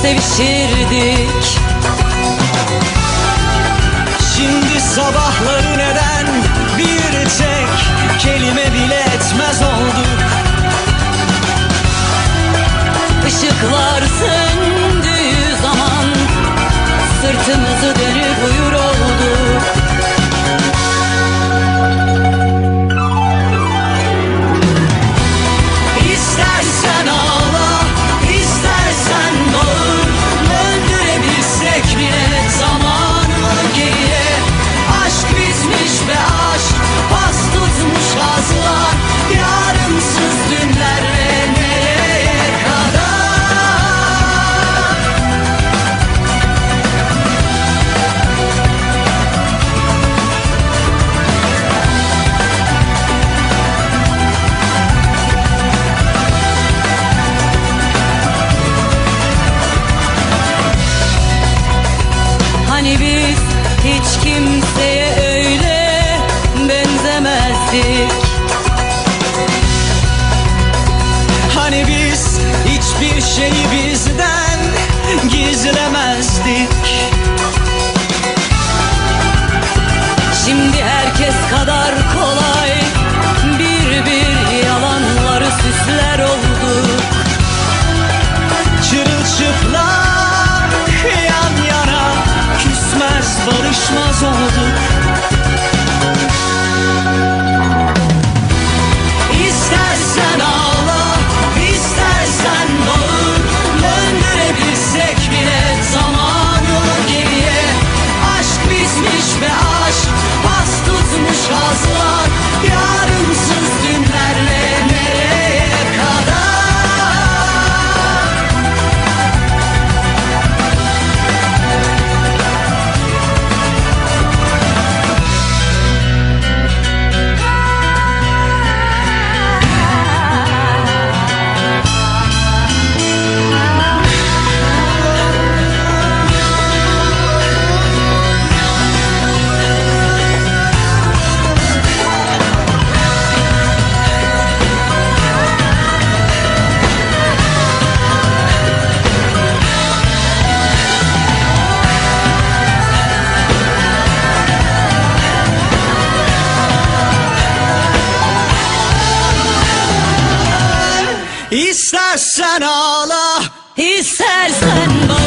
sevişirdik. Şimdi sabahları neden bir tek kelime bile etmez olduk? Işıklar söndüğü zaman sırtımızı dönüp uyur olduk. İstersen ağla, istersen bağır, döndürebilsek bile zamanı geriye. Aşk bizmiş ve aşk pas tutmuş gazlar, yarımsız dünlerle nereye kadar? Hani biz hiç kimseye öyle benzemezdik. Hani biz hiçbir şeyi bizden gizlemezdik. Şimdi herkes kadar kolay bir bir yalanları süsler olduk. Çırılçıplak yan yana, küsmez barışmaz olduk. İstersen ağla, istersen bağır, döndürebilsek bile zamanı geriye. Aşk bizmiş ve aşk pas tutmuş gazlar, yarımsız dünlerle nereye kadar? İstersen ağla, İstersen bağır.